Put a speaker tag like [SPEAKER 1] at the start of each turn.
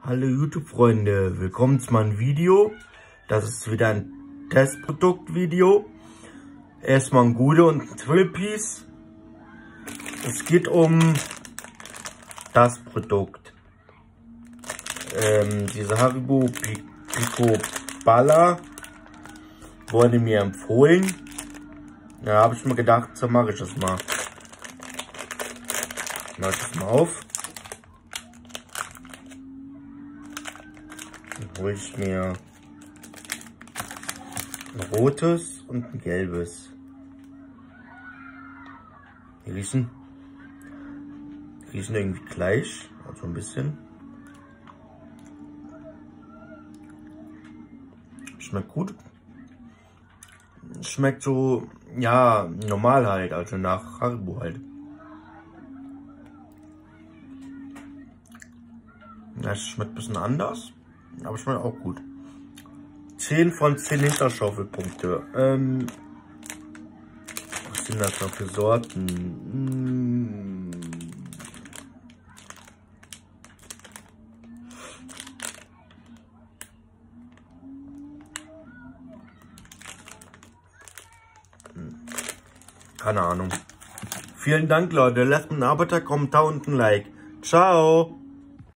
[SPEAKER 1] Hallo YouTube-Freunde, willkommen zu meinem Video. Das ist wieder ein Testprodukt-Video. Erstmal ein Gude und ein Twillpiece. Es geht um das Produkt. Diese Haribo Pico Balla wurde mir empfohlen. Da habe ich mir gedacht, so mache ich das mal. Ich mache das mal auf. Dann hole ich mir ein rotes und ein gelbes. Die riechen irgendwie gleich, also ein bisschen. Schmeckt gut. Schmeckt so, ja, normal halt, also nach Haribo halt. Das schmeckt ein bisschen anders, aber schmeckt auch gut. 10 von 10 Hinterschaufelpunkte. Was sind das noch für Sorten? Keine Ahnung. Vielen Dank, Leute. Lasst einen Abo, Kommentar und ein Like. Ciao.